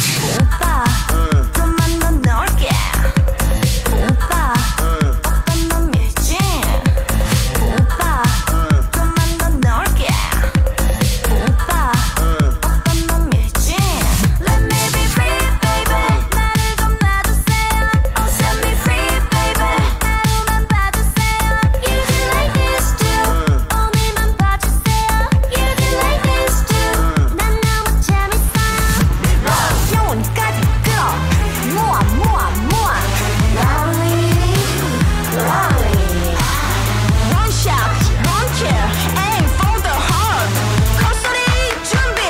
오빠 좀만 더 넓게 오빠 어떤 놈이지 오빠 좀만 더 넓게 오빠 어떤 놈이지 Let me be free baby 나를 좀 놔주세요 Oh set me free baby 하루만 봐주세요 You can like this too 오늘만 봐주세요 You can like this too 난 너무 재밌어요 영혼까지 끌어 모아 모아 모아 Lonely lonely One shot one kill aim for the heart 콧소리 준비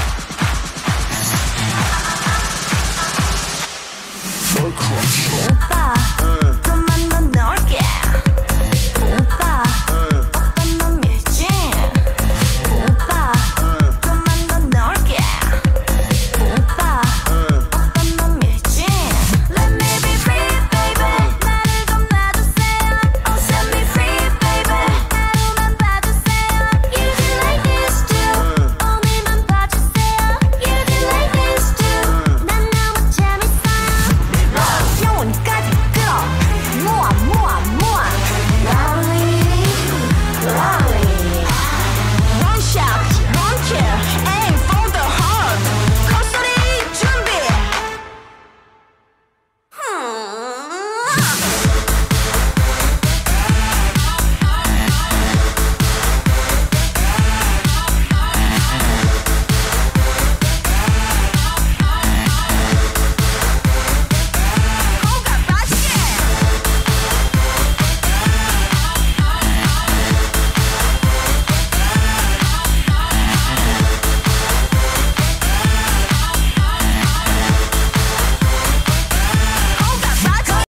오빠